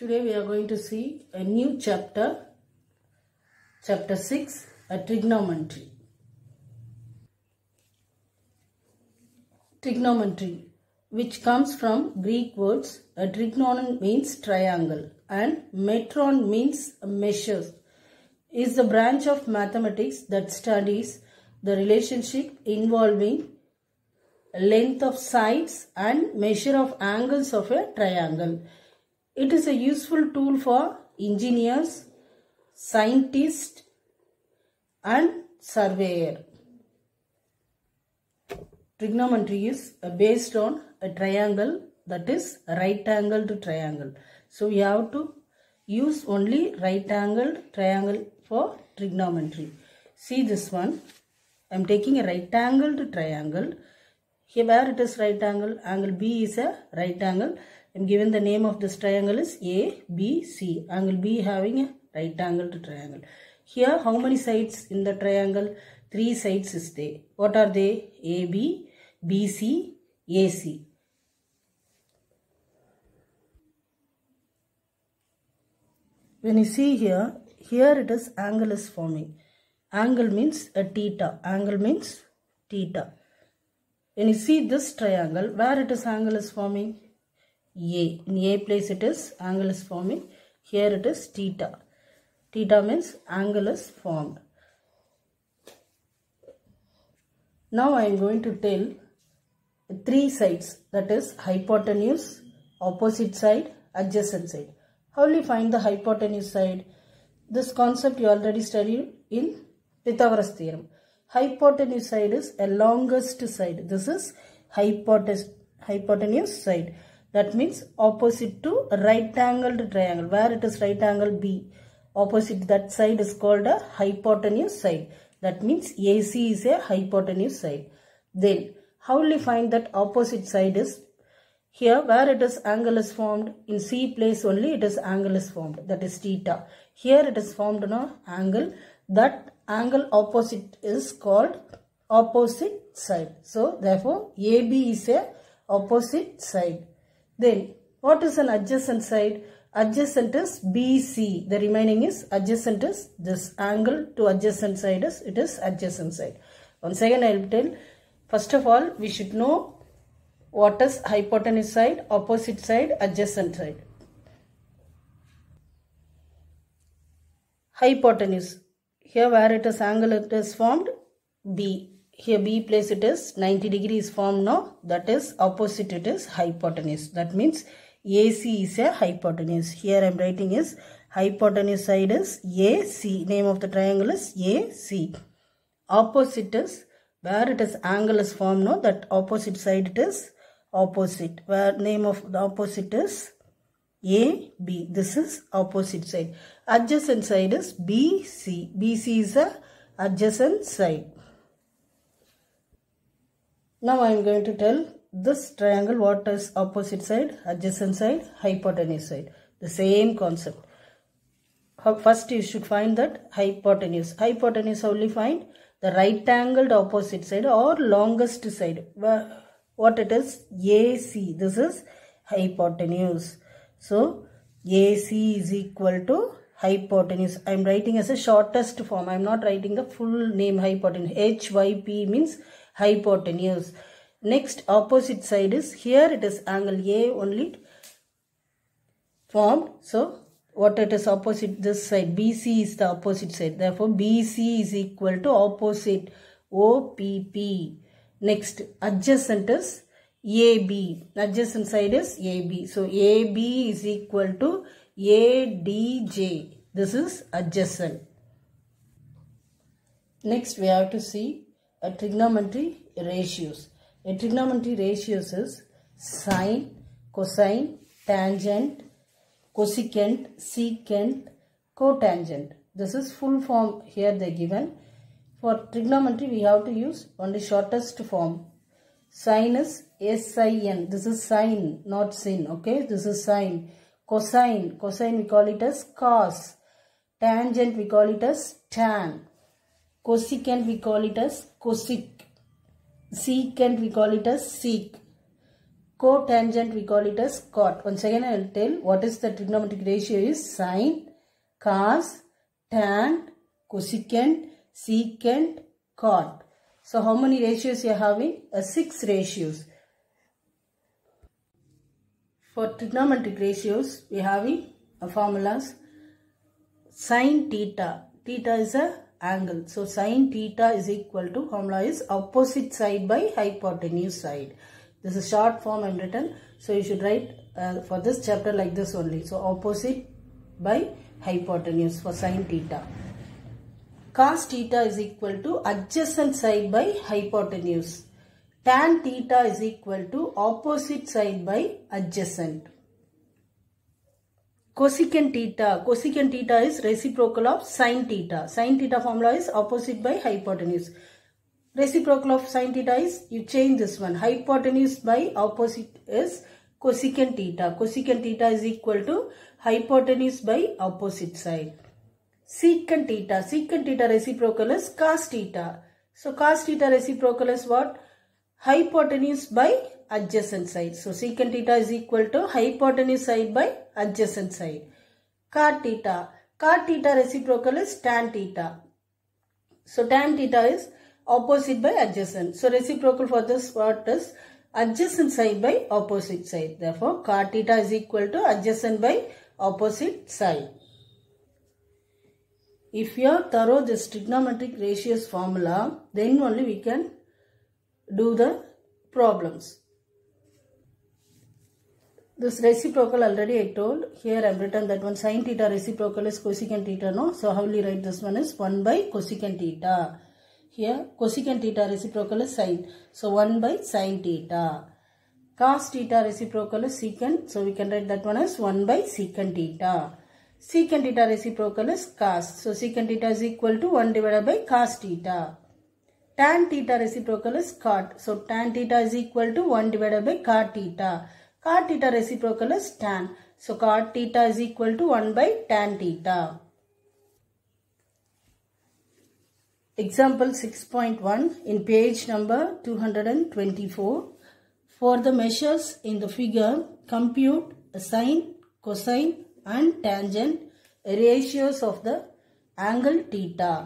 Today we are going to see a new chapter, chapter 6, a trigonometry. Trigonometry, which comes from Greek words, a trigonon means triangle and metron means measures, is the branch of mathematics that studies the relationship involving length of sides and measure of angles of a triangle. It is a useful tool for engineers, scientists and surveyor. Trigonometry is based on a triangle, that is right angled triangle. So we have to use only right angled triangle for trigonometry. See this one. I am taking a right angled triangle. Here where it is right angle, angle B is a right angle. I am given the name of this triangle is ABC. Angle B having a right angled triangle. Here how many sides in the triangle? 3 sides is there. What are they? AB, BC, AC. When you see here it is angle is forming. Angle means a theta. Angle means theta. When you see this triangle, where it is angle is forming? A. In A place it is angle is forming. Here it is theta. Theta means angle is formed. Now I am going to tell 3 sides, that is hypotenuse, opposite side, adjacent side. How will you find the hypotenuse side? This concept you already studied in Pythagoras theorem. Hypotenuse side is a longest side. This is hypotenuse side. That means opposite to right angled triangle. Where it is right angle B, opposite that side is called a hypotenuse side. That means AC is a hypotenuse side. Then how will you find that opposite side is? Here where it is angle is formed, in C place only it is angle is formed, that is theta. Here it is formed no angle. That angle opposite is called opposite side. So therefore AB is a opposite side. Then what is an adjacent side? Adjacent is BC. The remaining is adjacent is this angle to adjacent side is it is adjacent side. Once again I will tell. First of all we should know what is hypotenuse side, opposite side, adjacent side. Hypotenuse. Here where it is angle it is formed B. Here B place it is 90 degrees formed now. That is opposite it is hypotenuse. That means AC is a hypotenuse. Here I am writing is hypotenuse side is AC. Name of the triangle is AC. Opposite is where it is angle is formed now. That opposite side it is opposite. Where name of the opposite is AB. This is opposite side. Adjacent side is BC. BC is a adjacent side. Now I am going to tell this triangle what is opposite side, adjacent side, hypotenuse side. The same concept. First you should find that hypotenuse. Hypotenuse only find the right angled opposite side or longest side. What it is? AC. This is hypotenuse. So AC is equal to hypotenuse. I am writing as a shortest form. I am not writing the full name hypotenuse. HYP means hypotenuse. Next opposite side is, here it is angle A only formed. So what it is opposite this side? BC is the opposite side. Therefore BC is equal to opposite OPP. Next adjacent is AB. Adjacent side is AB. So AB is equal to ADJ. This is adjacent. Next we have to see a trigonometry ratios. A trigonometry ratios is sine, cosine, tangent, cosecant, secant, cotangent. This is full form here they given. For trigonometry we have to use only shortest form. Sine is SIN. This is sine, not sin. Okay, this is sine. Cosine. Cosine we call it as cos. Tangent we call it as tan. Cosecant we call it as cosec. Secant we call it as sec. Cotangent we call it as cot. Once again I will tell what is the trigonometric ratio is sine, cos, tan, cosecant, secant, cot. So how many ratios you are having? 6 ratios. For trigonometric ratios we are having formulas. Sin theta. Theta is a angle. So sin theta is equal to, formula is opposite side by hypotenuse side. This is short form I am written. So you should write for this chapter like this only. So opposite by hypotenuse for sin theta. Cos theta is equal to adjacent side by hypotenuse. Tan theta is equal to opposite side by adjacent. Cosecant theta. Cosecant theta is reciprocal of sin theta. Sin theta formula is opposite by hypotenuse. Reciprocal of sin theta is, you change this one. Hypotenuse by opposite is cosecant theta. Cosecant theta is equal to hypotenuse by opposite side. Secant theta. Secant theta reciprocal is cos theta. So cos theta reciprocal is what? Hypotenuse by adjacent side. So secant theta is equal to hypotenuse side by adjacent side. Cot theta. Cot theta reciprocal is tan theta. So tan theta is opposite by adjacent. So reciprocal for this what is adjacent side by opposite side. Therefore cot theta is equal to adjacent by opposite side. If you are thorough this trigonometric ratios formula, then only we can do the problems. This reciprocal already I told. Here I have written that one sin theta reciprocal is cosecant theta, no? So how will you write this one is 1 by cosecant theta. Here cosecant theta reciprocal is sin. So 1 by sin theta. Cos theta reciprocal is secant. So we can write that one as 1 by secant theta. Secant theta reciprocal is cos. So secant theta is equal to 1 divided by cos theta. Tan theta reciprocal is cot. So tan theta is equal to 1 divided by cot theta. Cot theta reciprocal is tan. So cot theta is equal to 1 by tan theta. Example 6.1 in page number 224. For the measures in the figure, compute sine, cosine and tangent ratios of the angle theta.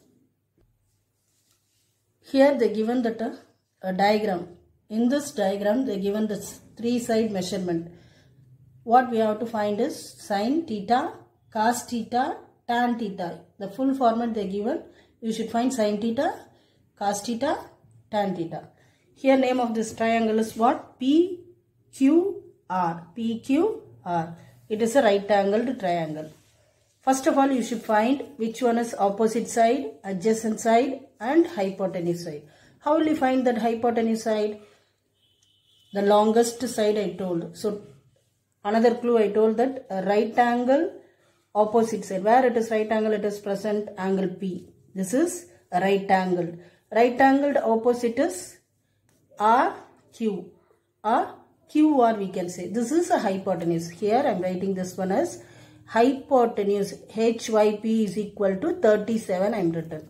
Here they given that a diagram. In this diagram they given the 3-side measurement. What we have to find is sine theta, cos theta, tan theta. The full format they given. You should find sine theta, cos theta, tan theta. Here name of this triangle is what? PQR. PQR. It is a right angled triangle. First of all you should find which one is opposite side, adjacent side and hypotenuse side. How will you find that hypotenuse side? The longest side I told. So another clue I told that a right angle opposite side. Where it is right angle, it is present angle P. This is a right angle. Right angled opposite is RQ. Or QR we can say. This is a hypotenuse. Here I am writing this one as hypotenuse. HYP is equal to 37 I am written.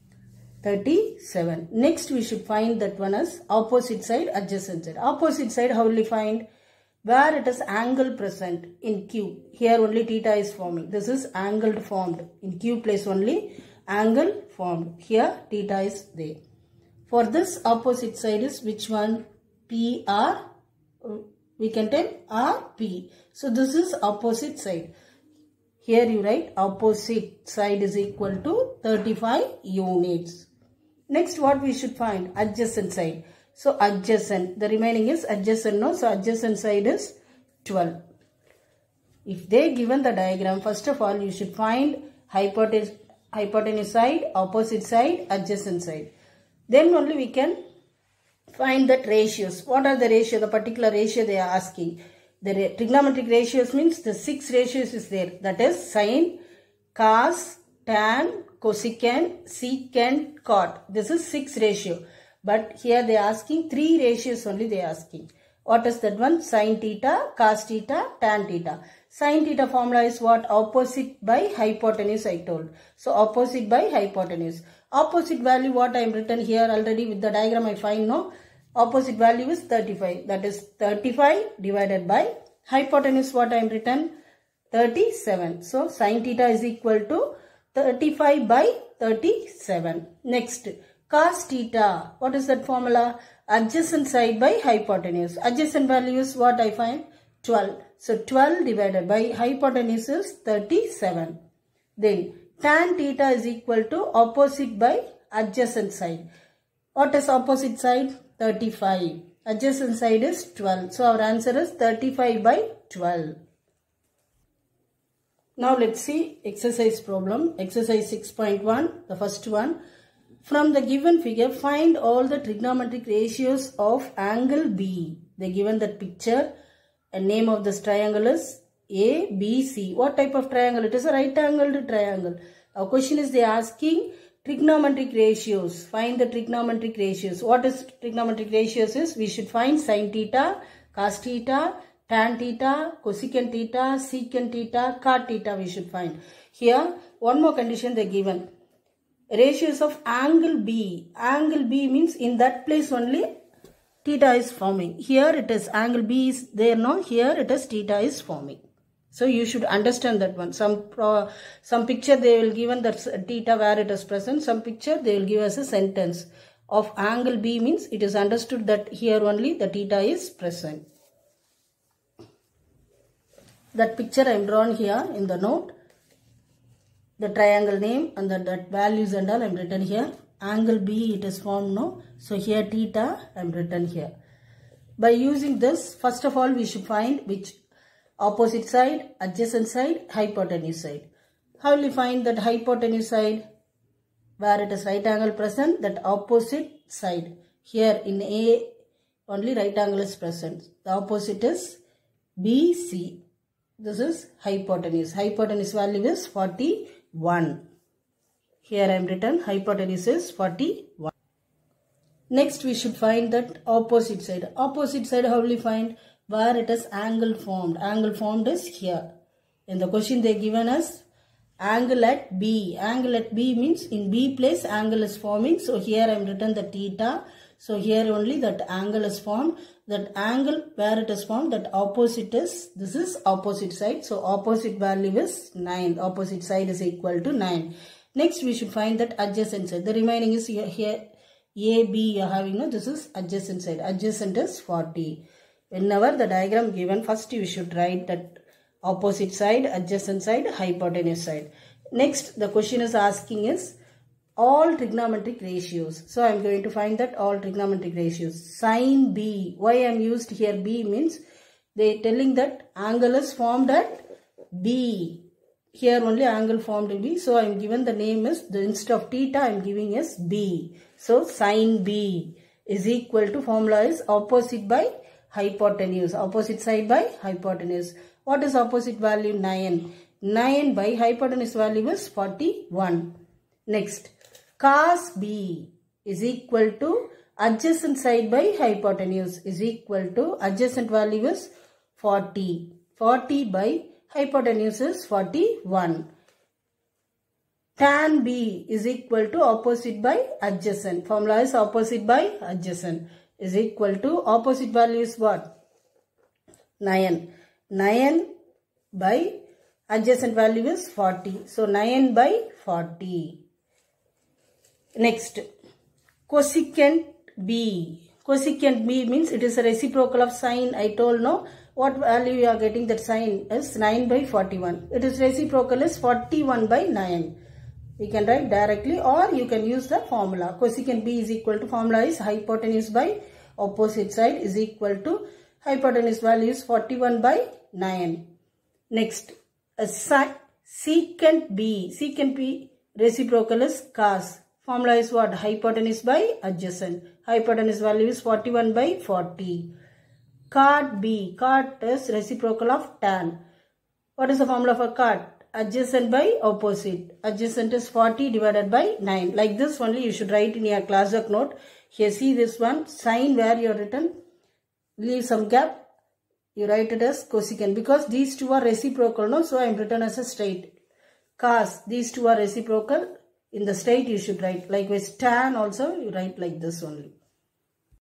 37. Next we should find that one as opposite side, adjacent side. Opposite side how will we find? Where it is angle present in Q. Here only theta is forming. This is angle formed. In Q place only angle formed. Here theta is there. For this opposite side is which one? PR. We can tell RP. So this is opposite side. Here you write opposite side is equal to 35 units. Next what we should find? Adjacent side. So adjacent. The remaining is adjacent, no? So adjacent side is 12. If they given the diagram, first of all you should find hypotenuse side, opposite side, adjacent side. Then only we can find that ratios. What are the ratio? The particular ratio they are asking. The trigonometric ratios means the 6 ratios is there. That is sine, cos, tan, cosecant, secant, cot. This is 6 ratio. But here they are asking 3 ratios only they are asking. What is that one? Sin theta, cos theta, tan theta. Sin theta formula is what? Opposite by hypotenuse I told. So opposite by hypotenuse. Opposite value what I am written here already with the diagram I find, no? Opposite value is 35. That is 35 divided by hypotenuse. What I am written? 37. So sin theta is equal to 35 by 37. Next, cos theta. What is that formula? Adjacent side by hypotenuse. Adjacent value is what I find? 12. So 12 divided by hypotenuse is 37. Then tan theta is equal to opposite by adjacent side. What is opposite side? 35. Adjacent side is 12. So our answer is 35 by 12. Now let's see exercise problem. Exercise 6.1, the first one. From the given figure, find all the trigonometric ratios of angle B. They given that picture. And name of this triangle is ABC. What type of triangle? It is a right angled triangle. Our question is they are asking trigonometric ratios. Find the trigonometric ratios. What is trigonometric ratios is? We should find sin theta, cos theta, tan theta, cosecant theta, secant theta, cot theta we should find. Here one more condition they given. Ratios of angle B. Angle B means in that place only theta is forming. Here it is angle B is there now. Here it is theta is forming. So you should understand that one. Some picture they will given that theta where it is present. Some picture they will give us a sentence of angle B means it is understood that here only the theta is present. That picture I am drawn here in the note. The triangle name and that values and all I am written here. Angle B it is formed now. So here theta I am written here. By using this, first of all we should find which opposite side, adjacent side, hypotenuse side. How will you find that hypotenuse side? Where it is right angle present, that opposite side. Here in A only right angle is present. The opposite is BC. This is hypotenuse. Hypotenuse value is 41. Here I am written hypotenuse is 41. Next we should find that opposite side. Opposite side how will you find? Where it is angle formed. Angle formed is here. In the question they given us angle at B. Angle at B means in B place angle is forming. So here I am written the theta. So here only that angle is formed. That angle where it is formed, that opposite is, this is opposite side. So opposite value is 9. Opposite side is equal to 9. Next we should find that adjacent side. The remaining is here A, B you are having. No, this is adjacent side. Adjacent is 40. Whenever the diagram given, first you should write that opposite side, adjacent side, hypotenuse side. Next the question is asking is all trigonometric ratios. So I am going to find that all trigonometric ratios. Sin B. Why I am used here B means they telling that angle is formed at B. Here only angle formed B. So I am given the name is, instead of theta I am giving as B. So sin B is equal to, formula is opposite by hypotenuse. Opposite side by hypotenuse. What is opposite value? 9. 9 by hypotenuse value is 41. Next, cos B is equal to adjacent side by hypotenuse is equal to adjacent value is 40. 40 by hypotenuse is 41. Tan B is equal to opposite by adjacent. Formula is opposite by adjacent is equal to opposite value is what? 9. 9 by adjacent value is 40. So 9 by 40. Next, cosecant B. Cosecant B means it is a reciprocal of sine. I told no. What value you are getting, that sine is 9 by 41. It is reciprocal is 41 by 9. We can write directly or you can use the formula. Cosecant B is equal to, formula is hypotenuse by opposite side is equal to hypotenuse value is 41 by 9. Next, a secant B. Secant B reciprocal is cos. Formula is what? Hypotenuse by adjacent. Hypotenuse value is 41 by 40. Cot B. Cot is reciprocal of tan. What is the formula for cot? Adjacent by opposite. Adjacent is 40 divided by 9. Like this only you should write in your classwork note. Here see this one. Sine where you are written. Leave some gap. You write it as cosecant. Because these two are reciprocal. No? So I am written as a straight. Cos. These two are reciprocal. In the straight you should write. Likewise tan also you write like this only.